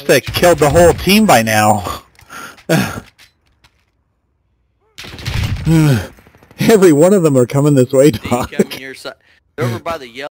must have killed the whole team by now. Every one of them are coming this way, Doc. They're over by the yellow.